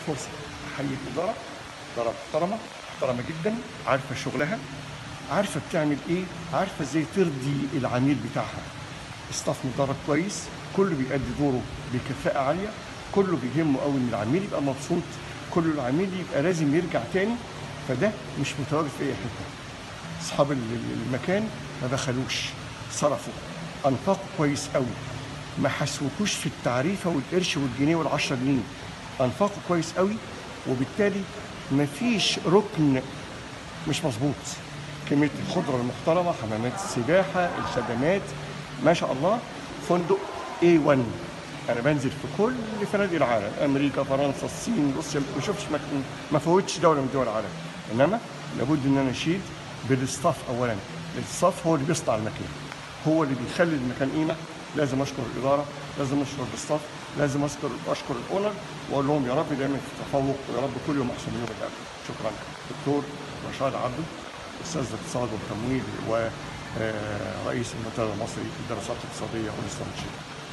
فرصه احيي الاداره، اداره محترمه جدا، عارفه شغلها، عارفه بتعمل ايه، عارفه ازاي ترضي العميل بتاعها. استاف مدرب كويس، كله بيأدي دوره بكفاءه عاليه، كله بيهمه قوي ان العميل يبقى مبسوط، كل العميل يبقى لازم يرجع تاني. فده مش متواجد في اي حته. اصحاب المكان ما بخلوش، صرفوا، انفقوا كويس قوي، ما حسوكوش في التعريفه والقرش والجنيه والعشرة جنيه، انفقوا كويس قوي، وبالتالي مفيش ركن مش مظبوط. كميه الخضره المحترمه، حمامات السباحه، الخدمات، ما شاء الله. فندق A1. انا بنزل في كل فنادق العالم، امريكا، فرنسا، الصين، روسيا، ما شفتش مكان، ما فوتش دوله من دول العالم. انما لابد ان انا اشيد بالاستاف اولا. الاستاف هو اللي بيصنع المكان، هو اللي بيخلي المكان قيمه. لازم اشكر الاداره، لازم اشكر الاستاف، لازم اشكر الاونر، واقول لهم يا رب دايما في تفوق، ويا رب كل يوم احسن من يوم اللي قبله. شكرا. دكتور رشاد عبده، استاذ الاقتصاد والتمويل ورئيس المنتدى المصري للدراسات الاقتصاديه والاستراتيجيه.